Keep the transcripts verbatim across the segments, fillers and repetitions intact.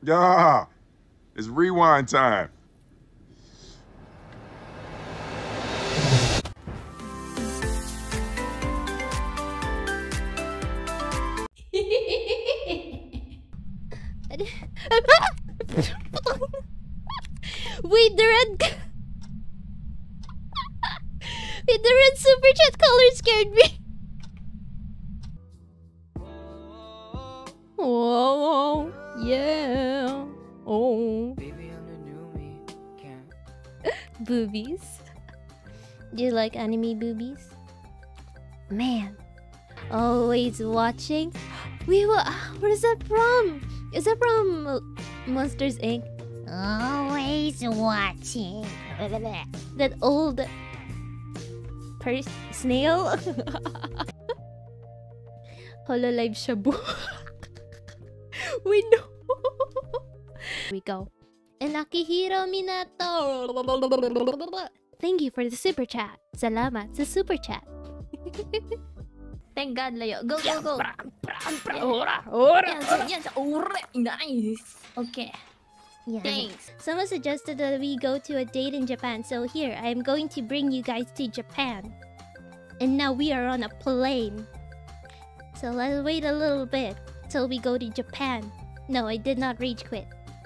Yeah, it's rewind time. Wait, the red... Wait, the red super chat color scared me. Whoa, yeah. Oh. Boobies. Do you like anime boobies? Man. Always watching. We were. Where is that from? Is that from uh, Monsters Incorporated? Always watching. That old pers snail. Hololive Shabu. We know. We go. And Akihiro Minato. Thank you for the super chat. Salamat sa super chat. Thank God, Layo. Go, go, go. Nice. Okay. Yeah. Thanks. Someone suggested that we go to a date in Japan, so here, I'm going to bring you guys to Japan. And now we are on a plane. So let's wait a little bit till we go to Japan. No, I did not rage quit.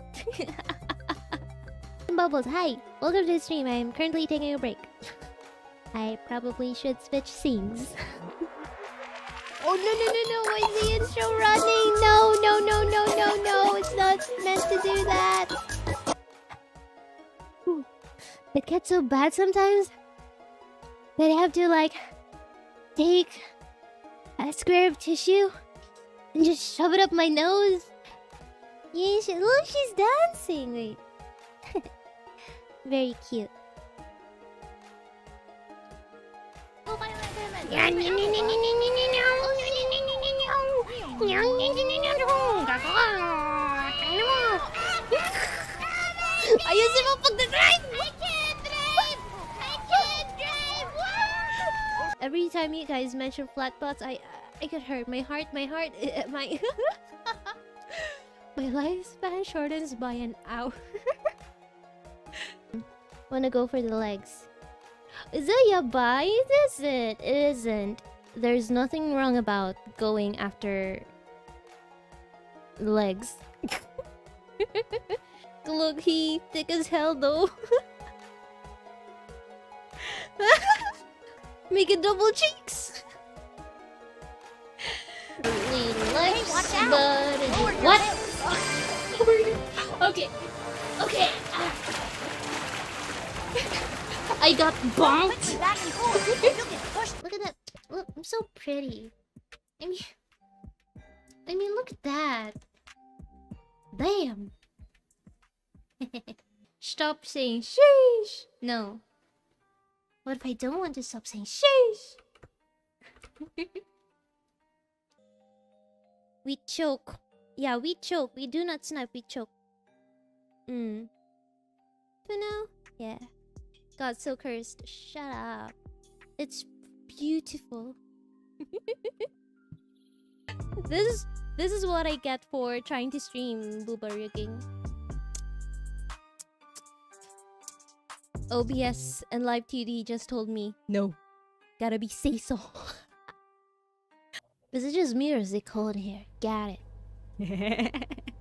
Bubbles, hi! Welcome to the stream. I am currently taking a break. I probably should switch scenes. Oh no no no no! Why is the intro running? No no no no no no! It's not meant to do that. It gets so bad sometimes that I have to like take a square of tissue and just shove it up my nose. Yeah, she, look, she's dancing. Wait. Very cute. Ayusin mo pag-drive! I can't drive! I can't drive! Every time you guys mention flatbots, I I get hurt. My heart, my heart, my my lifespan shortens by an hour. Wanna go for the legs? Is that yabai? It isn't. It isn't. There's nothing wrong about going after legs. Look, he thick as hell though. Make it double cheeks. Legs, hey, but what? Okay, okay. I got bonked. Look at that. Look, I'm so pretty. I mean, I mean, look at that. Damn. Stop saying sheesh. No. What if I don't want to stop saying sheesh? We choke. Yeah, we choke. We do not snipe. We choke. Mm. For now? Yeah. God, so cursed. Shut up. It's beautiful. This this is what I get for trying to stream Booba rigging. O B S and Live T D just told me no. Gotta be say so. Is it just me or is it cold here? Got it.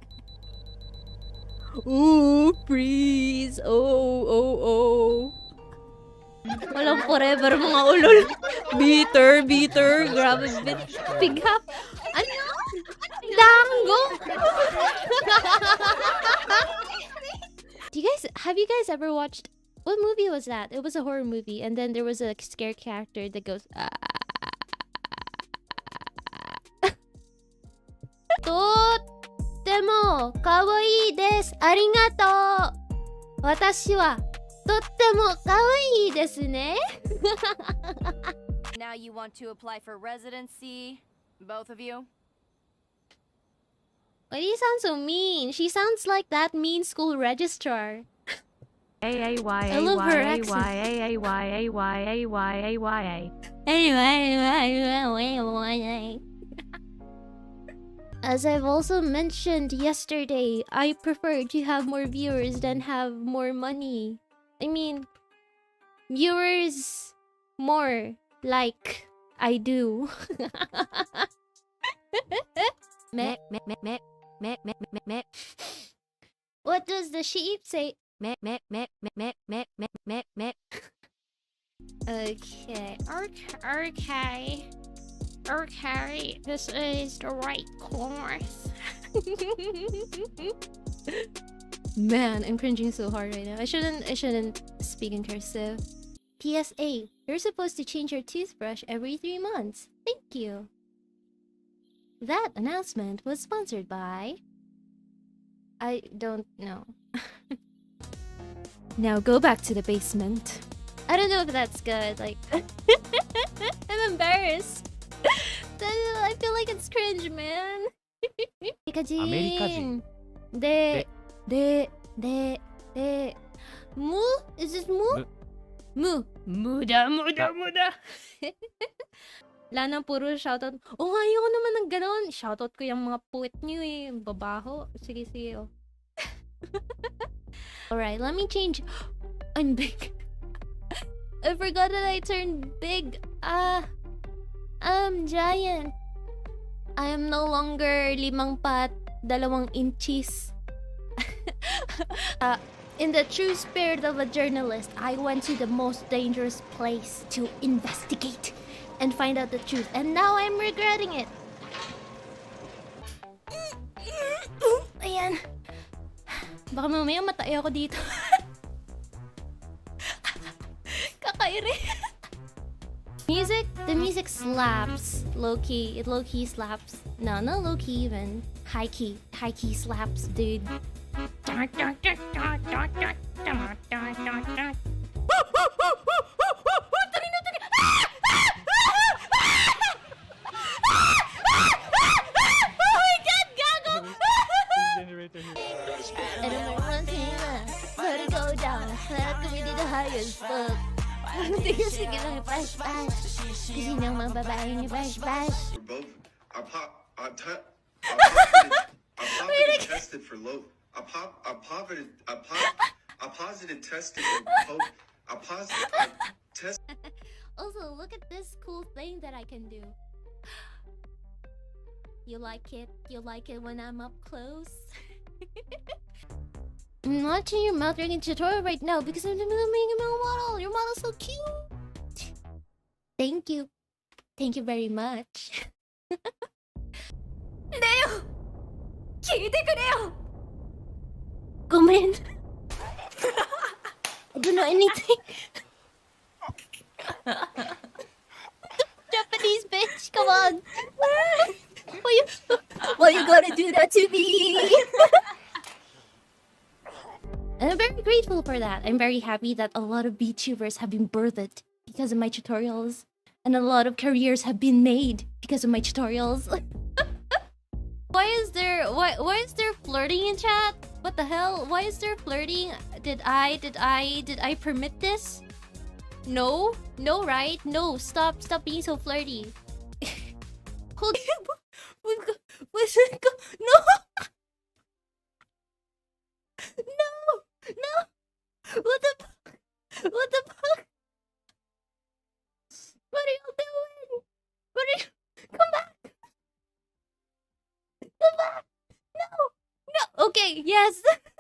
Ooh, freeze. Oh, oh, oh. Walang forever mga ulol. Bitter, bitter. Grabe, bit. Big up. Ano? Dango. Do you guys, have you guys ever watched, what movie was that? It was a horror movie, and then there was a scare character that goes, ah. Tottemo kawaii desu. Arigatou. Watashi wa tottemo kawaii desu ne. Now you want to apply for residency, both of you? Why do you sound so mean? She sounds like that mean school registrar. A A Y I A love her Y A accent. Y A A Y A Y A Y A Y A. Anyway, As I've also mentioned yesterday, I prefer to have more viewers than have more money. I mean, viewers more like I do. Meh. Meh, meh, meh, meh, meh, meh, meh. What does the sheep say? Meh, meh, meh, meh, meh, meh, meh, meh. Okay, okay, okay. Okay, this is the right course. Man, I'm cringing so hard right now. I shouldn't I shouldn't speak in cursive. P S A, you're supposed to change your toothbrush every three months. Thank you. That announcement was sponsored by... I don't know. Now go back to the basement. I don't know if that's good, like... I'm embarrassed. I feel like it's cringe, man. American. De, de, de, de. Mu? Is this mu? Mu. Muda, muda, muda. Lanang puro shoutout. Oh, ayoko naman ng ganon. Shoutout ko yung mga puwit niyo eh. Babaho. Sige, sige, oh. Alright, let me change. I'm big. I forgot that I turned big. Ah. Uh, I'm giant. I am no longer limang pat, dalawang inches. uh, in the true spirit of a journalist, I went to the most dangerous place to investigate and find out the truth. And now I'm regretting it. Ayan. Baka mamaya matay ako dito. Kakairi. Music? The music slaps. Low-key. It low-key slaps. No, not low-key even. High-key. High-key slaps, dude. Sige lang, bash bash. Kasi nang mga babae niya bash bash. We're both. I pop. I t- I positive. I positive tested for low. I pop. I positive. I pop. I positive tested for hope. I positive. I test. Also, look at this cool thing that I can do. You like it? You like it when I'm up close? I'm watching your mouth ring tutorial right now because I'm making a model. Your model's so cute. Thank you. Thank you very much. Leo! Kite kureo! Gomen. I don't know anything. Japanese bitch, come on. Why you, why you gotta do that to me? And I'm very grateful for that. I'm very happy that a lot of VTubers have been birthed because of my tutorials. And a lot of careers have been made because of my tutorials. Why is there why why is there flirting in chat? What the hell? Why is there flirting? Did I did I did I permit this? No? No, right? No, stop stop being so flirty. Hold No! No! No! What the fuck? What the fuck? What are you doing? What are you? Come back! Come back! No! No! Okay, yes!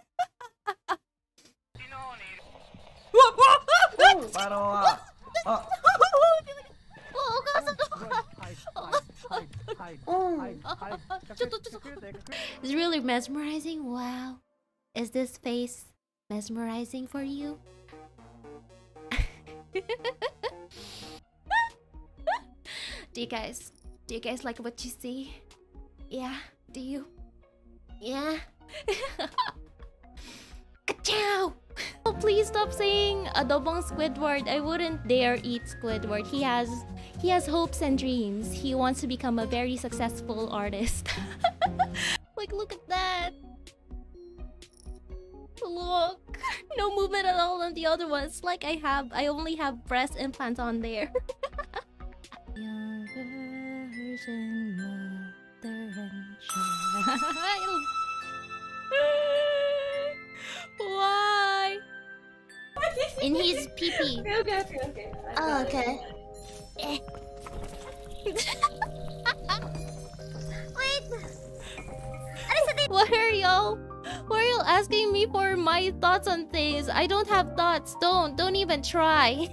It's really mesmerizing. Wow. Is this face mesmerizing for you? Do you guys, do you guys like what you see? Yeah, do you? Yeah? Ka-chow! Oh, please stop saying adobong Squidward. I wouldn't dare eat Squidward. He has, he has hopes and dreams. He wants to become a very successful artist. Like, look at that. Look, no movement at all on the other ones. Like I have, I only have breast implants on there. Younger version, mother and child. Why? In his pee-pee. Okay, okay, okay, okay. Oh, okay. Eh. Wait. What are y'all? Why are y'all asking me for my thoughts on things? I don't have thoughts. Don't. Don't even try.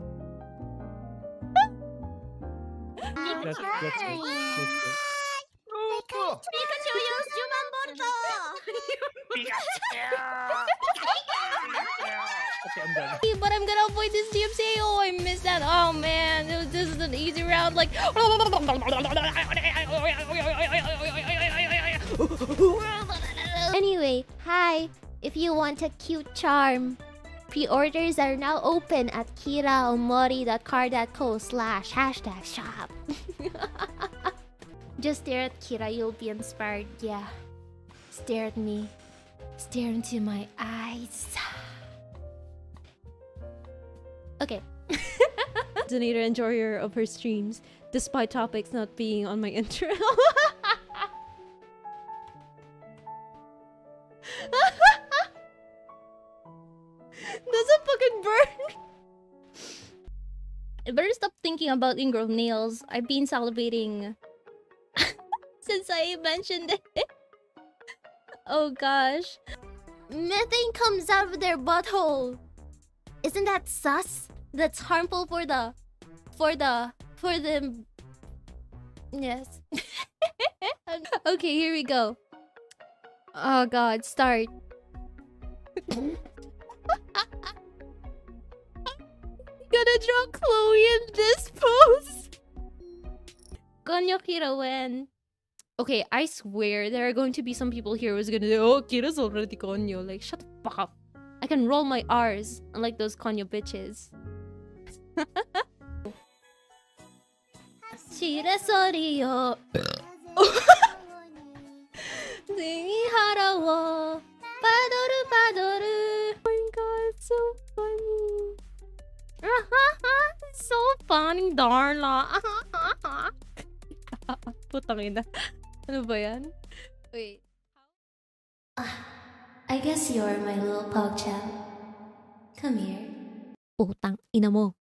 That's, that's it. That's it. Pikachu used human Okay, I'm done. But I'm gonna avoid this G M C. Oh, I missed that. Oh man, it was, this is an easy round. Like. Anyway, hi. If you want a cute charm, pre-orders are now open at kiraomori dot car dot co slash hashtag shop. Just stare at Kira, you'll be inspired. Yeah. Stare at me. Stare into my eyes. Okay. Donator enjoyer of her streams, despite topics not being on my intro. That's a fucking burn. I better stop thinking about ingrown nails. I've been salivating since I mentioned it. Oh gosh. Methane comes out of their butthole. Isn't that sus? That's harmful for the... For the... For the... Yes. Okay, here we go. Oh god, start. Gonna draw Chloe in this pose. Konyo Kira when... Okay, I swear there are going to be some people here who's gonna say, oh, Kira's already Konyo. Like, shut the fuck up. I can roll my R's, unlike those Konyo bitches. Shiresori-yo. Singihara wo padoru padoru. Oh my god, so funny. So funny, Darla. Putang ina. Ano ba yan? Wait. I guess you're my little pog champ. Come here. Putang ina mo.